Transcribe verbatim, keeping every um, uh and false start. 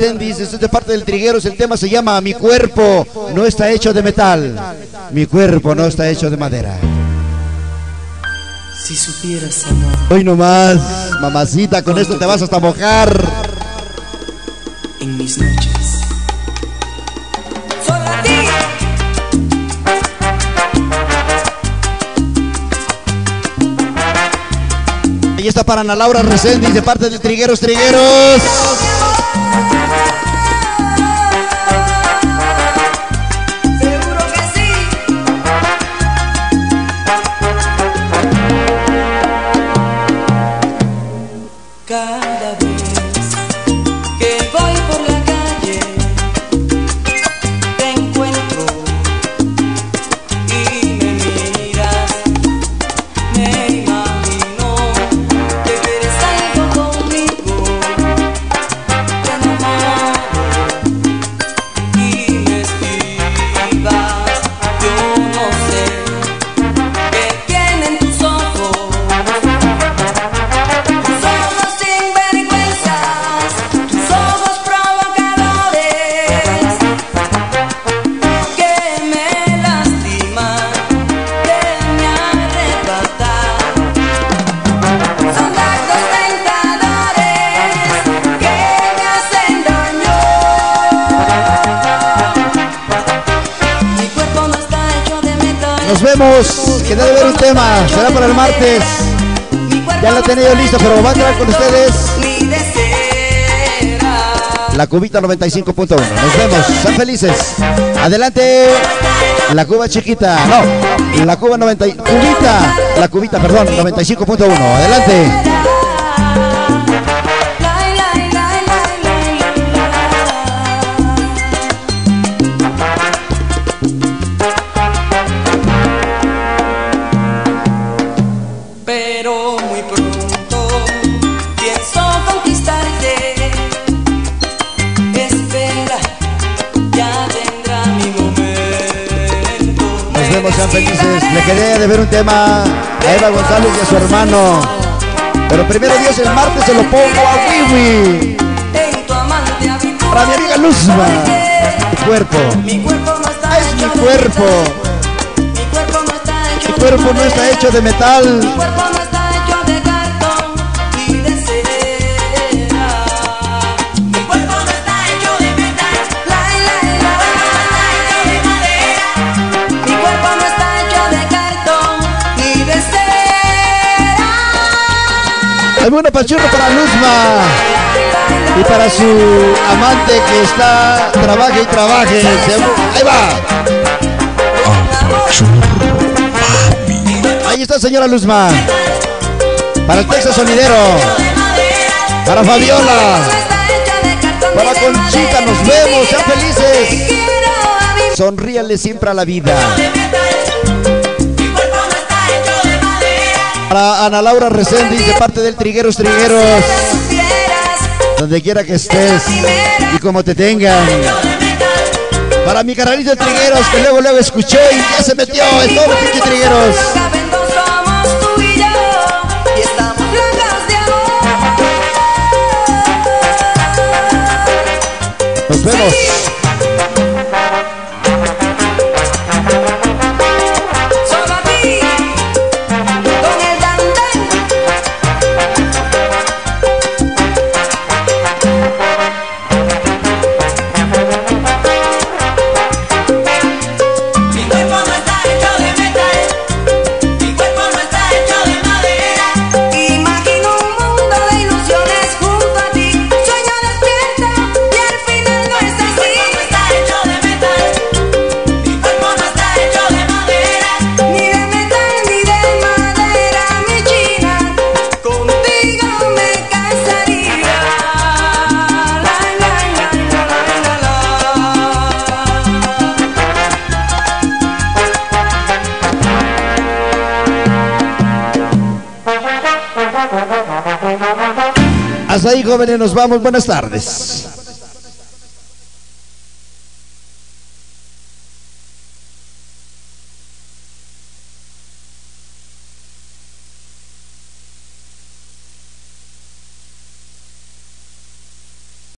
Resendis, esto es de parte del Trigueros. El tema se llama Mi cuerpo no está hecho de metal, mi cuerpo no está hecho de madera. Si supieras, amor. Hoy nomás, mamacita, con esto te vas hasta mojar. En mis noches. Solo a ti. Ahí está para Ana Laura Resendis de parte del Trigueros, Trigueros. Seguro que sí. Cada vez que voy por la calle te encuentro y me miras, me imagino que quieres algo conmigo, te enamoro y me esquivas. Yo no sé qué tienen tus ojos, tus ojos sinvergüenzas, tus ojos provocadores que me lastiman, que me arrebatan. Son dardos tentadores que me hacen daño. Mi cuerpo no está hecho de metal. Nos vemos, que debe haber un tema, será para el martes. Ya lo he tenido listo, pero va a entrar con ustedes Mi deseo. la Cubita noventa y cinco punto uno. Nos vemos, sean felices. Adelante, la Cuba chiquita. No, la Cuba noventa y Cubita, la Cubita, perdón, noventa y cinco punto uno. Adelante. Pero muy pronto pienso conquistarte. Espera, ya vendrá mi momento. Nos vemos, sean felices. Le quedé de ver un tema a Eva González y a su hermano. Pero primero Dios, el martes se lo pongo a Wiwi. En tu amante habitual. Para mi amiga Luzma. Mi cuerpo, Mi cuerpo no está es mi hecho de cuerpo. metal. Mi cuerpo no está hecho Mi de cuerpo no está hecho de Mi metal. cuerpo no está hecho de cartón y de cera. Mi cuerpo no está hecho de metal. La, la, la, la, la, la. Mi cuerpo no está hecho de cartón y de cera. Alguna pachurro para Luzma y para su amante que está, trabaje y trabaje. Se- Ahí va. Ahí está, señora Luzma. Para el Texas Sonidero. Para Fabiola. Para Conchita, nos vemos, sean felices. Sonríale siempre a la vida. Para Ana Laura Resendis de parte del Trigueros, Trigueros. Donde quiera que estés y como te tengan. Para mi carnalito de Trigueros que luego luego escuchó y ya se metió en todo pinche Trigueros. Somos tú y yo y estamos locos de amor. Nos vemos. Solo a ti, con el dandén. Mi cuerpo no está hecho de metal. Mi cuerpo no está hecho de madera. Imagino un mundo de ilusiones junto a ti. Sueño despierta y al final no es así. Mi cuerpo no está hecho de metal. Mi cuerpo no está hecho de madera. Ni de metal ni de madera, mi china. Contigo me casaría. La, la, la, la, la, la, la. Hasta ahí, jóvenes, nos vamos. Buenas tardes.